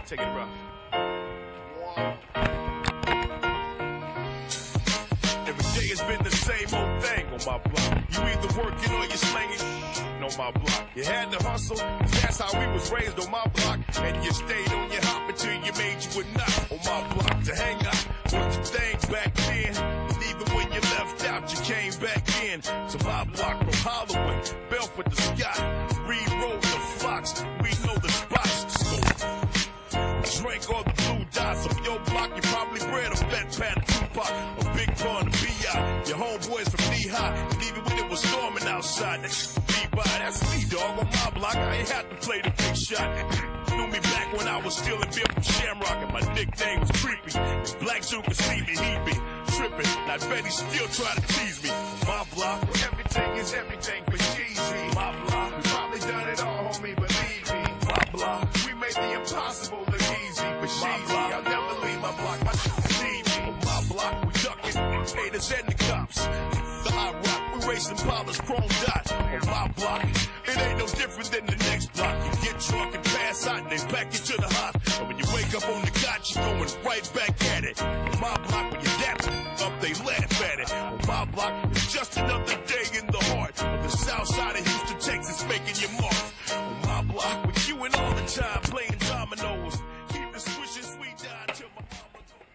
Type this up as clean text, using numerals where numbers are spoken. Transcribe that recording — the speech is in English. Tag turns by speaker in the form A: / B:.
A: Take it rough. Every day has been the same old thing on my block. You either working or you slanging on my block. You had to hustle, that's how we was raised on my block. And you stayed on your hop until you made you a knot on my block. To hang out was the thing back then. And even when you left out, you came back in. To my block from Holloway, Belford to Scott, Reed Road to Fox. We know the spots to smoke. Drink all the blue dots on your block. You probably bred a fat pat of Tupac, a big pun of B.I. Your homeboys from knee-high, and even when it was storming outside, that's B-by. That's me, dog, on my block. I ain't had to play the big shot. Knew me back when I was still in Bill from Shamrock, and my nickname was Creepy. If Black Zoo could see me, he'd be tripping. I bet he still try to tease me. My block, everything is everything for Jeezy. My block, we probably done it all, homie, believe me. My block, we made the impossible look easy. But Sheezy, I'll never leave my block. My shit see me. On my block, we ducking haters and the cops. The high rock, we racing Paula's chrome dot. On my block, it ain't no different than the next block. You get drunk and pass out and they pack you to the hop. And when you wake up on the cot, you're going right back